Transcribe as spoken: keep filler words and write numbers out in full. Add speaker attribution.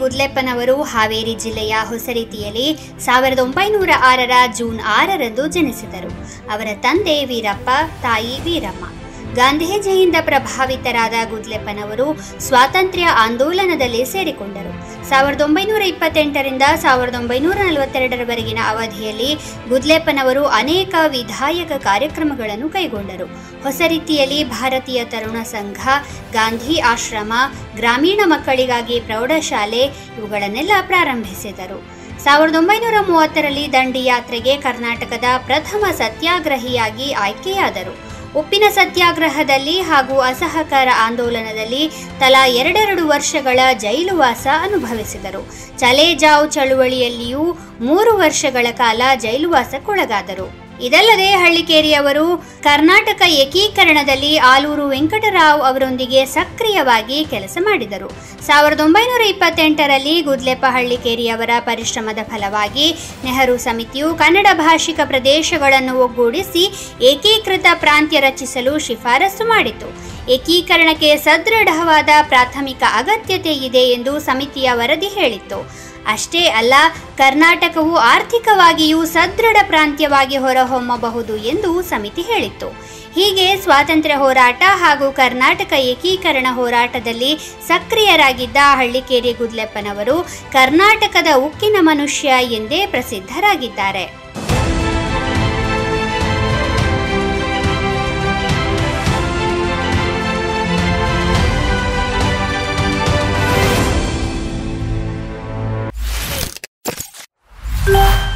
Speaker 1: ಗುದ್ಲೆಪ್ಪನವರು ಹಾವೇರಿ ಜಿಲ್ಲೆಯ ಹೊಸರೀತಿಯಲ್ಲಿ ಸಾವಿರದ ಒಂಬೈನೂರ ಆರರ ಜೂನ್ ಆರರಂದು ಜನಿಸಿದರು. ಅವರ ತಂದೆ ವೀರಪ್ಪ, ತಾಯಿ ವೀರಮ್ಮ. ಗಾಂಧೀಜಿಯಿಂದ ಪ್ರಭಾವಿತರಾದ ಗುದ್ಲೆಪ್ಪನವರು ಸ್ವಾತಂತ್ರ್ಯ ಆಂದೋಲನದಲ್ಲಿ ಸೇರಿಕೊಂಡರು. ಸಾವಿರದ ಒಂಬೈನೂರ ಇಪ್ಪತ್ತೆಂಟರಿಂದ ಸಾವಿರದ ಒಂಬೈನೂರ ನಲವತ್ತೆರಡರವರೆಗಿನ ಅವಧಿಯಲ್ಲಿ ಗುದ್ಲೆಪ್ಪನವರು ಅನೇಕ ವಿಧಾಯಕ ಕಾರ್ಯಕ್ರಮಗಳನ್ನು ಕೈಗೊಂಡರು. ಹೊಸರೀತಿಯಲ್ಲಿ ಭಾರತೀಯ ತರುಣ ಸಂಘ, ಗಾಂಧಿ ಆಶ್ರಮ, ಗ್ರಾಮೀಣ ಮಕ್ಕಳಿಗಾಗಿ ಪ್ರೌಢಶಾಲೆ ಇವುಗಳನ್ನೆಲ್ಲ ಪ್ರಾರಂಭಿಸಿದರು. ಸಾವಿರದ ಒಂಬೈನೂರ ಮೂವತ್ತರಲ್ಲಿ ದಂಡಿ ಯಾತ್ರೆಗೆ ಕರ್ನಾಟಕದ ಪ್ರಥಮ ಸತ್ಯಾಗ್ರಹಿಯಾಗಿ ಆಯ್ಕೆಯಾದರು. ಉಪ್ಪಿನ ಸತ್ಯಾಗ್ರಹದಲ್ಲಿ ಹಾಗೂ ಅಸಹಕಾರ ಆಂದೋಲನದಲ್ಲಿ ತಲಾ ಎರಡೆರಡು ವರ್ಷಗಳ ಜೈಲುವಾಸ ಅನುಭವಿಸಿದರು. ಚಲೇ ಜಾವ್ ಚಳುವಳಿಯಲ್ಲಿಯೂ ಮೂರು ವರ್ಷಗಳ ಕಾಲ ಜೈಲುವಾಸಕ್ಕೊಳಗಾದರು. ಇದಲ್ಲದೆ ಹಳ್ಳಿಕೇರಿಯವರು ಕರ್ನಾಟಕ ಏಕೀಕರಣದಲ್ಲಿ ಆಲೂರು ವೆಂಕಟರಾವ್ ಅವರೊಂದಿಗೆ ಸಕ್ರಿಯವಾಗಿ ಕೆಲಸ ಮಾಡಿದರು. ಸಾವಿರದ ಒಂಬೈನೂರ ಇಪ್ಪತ್ತೆಂಟರಲ್ಲಿ ಗುದ್ಲೆಪ್ಪ ಹಳ್ಳಿಕೇರಿಯವರ ಪರಿಶ್ರಮದ ಫಲವಾಗಿ ನೆಹರು ಸಮಿತಿಯು ಕನ್ನಡ ಭಾಷಿಕ ಪ್ರದೇಶಗಳನ್ನು ಒಗ್ಗೂಡಿಸಿ ಏಕೀಕೃತ ಪ್ರಾಂತ್ಯ ರಚಿಸಲು ಶಿಫಾರಸು ಮಾಡಿತು. ಏಕೀಕರಣಕ್ಕೆ ಸದೃಢವಾದ ಪ್ರಾಥಮಿಕ ಅಗತ್ಯತೆ ಇದೆ ಎಂದು ಸಮಿತಿಯ ವರದಿ ಹೇಳಿತ್ತು. ಅಷ್ಟೇ ಅಲ್ಲ, ಕರ್ನಾಟಕವು ಆರ್ಥಿಕವಾಗಿಯೂ ಸದೃಢ ಪ್ರಾಂತ್ಯವಾಗಿ ಹೊರಹೊಮ್ಮಬಹುದು ಎಂದು ಸಮಿತಿ ಹೇಳಿತ್ತು. ಹೀಗೆ ಸ್ವಾತಂತ್ರ್ಯ ಹೋರಾಟ ಹಾಗೂ ಕರ್ನಾಟಕ ಏಕೀಕರಣ ಹೋರಾಟದಲ್ಲಿ ಸಕ್ರಿಯರಾಗಿದ್ದ ಹಳ್ಳಿಕೇರಿ ಗುದ್ಲೆಪ್ಪನವರು ಕರ್ನಾಟಕದ ಉಕ್ಕಿನ ಮನುಷ್ಯ ಎಂದೇ ಪ್ರಸಿದ್ಧರಾಗಿದ್ದಾರೆ.
Speaker 2: Yeah.